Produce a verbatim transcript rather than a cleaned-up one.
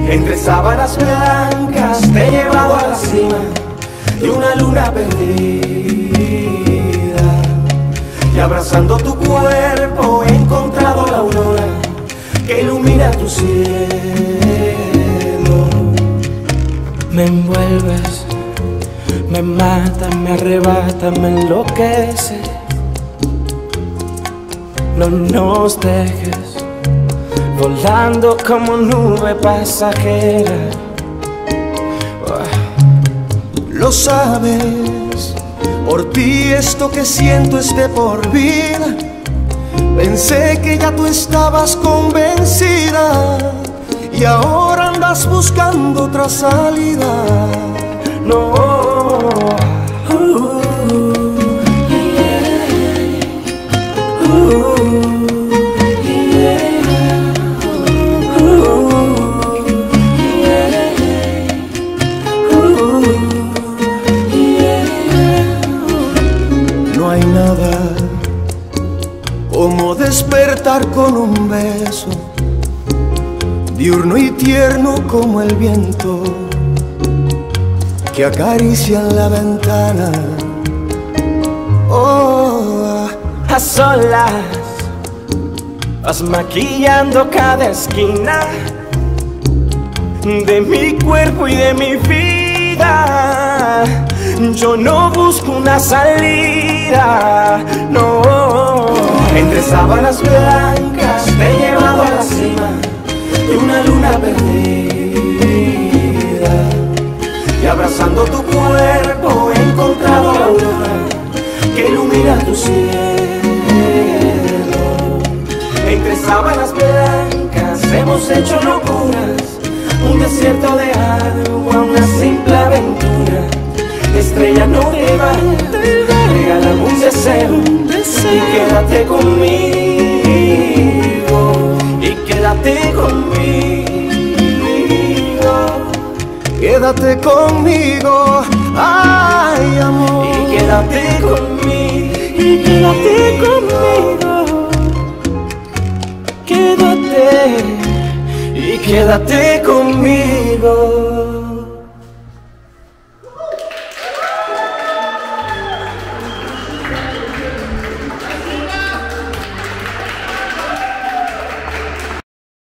Entre sábanas blancas te he llevado a la cima de una luna perdida, y abrazando tu cuerpo he encontrado la aurora que ilumina tu cielo. Me envuelves, me mata, me arrebata, me enloquece. No nos dejes volando como nube pasajera. Lo sabes, por ti esto que siento es de por vida. Pensé que ya tú estabas convencida y ahora andas buscando otra salida. No. Uh, yeah. uh, No hay nada como despertar con un beso, diurno y tierno como el viento que acaricia en la ventana. Oh, a solas vas maquillando cada esquina de mi cuerpo y de mi vida. Yo no busco una salida, no. Entre sábanas blancas te he llevado a la cima de una luna perdida, y abrazando tu cuerpo he encontrado la aurora que ilumina tu cielo. Entre sábanas blancas hemos hecho locuras, un desierto de agua, una simple aventura. Estrella, no te vayas, regálame un deseo, y quédate conmigo, y quédate conmigo, quédate conmigo, ay amor, y quédate conmigo, y quédate conmigo, quédate, y quédate conmigo.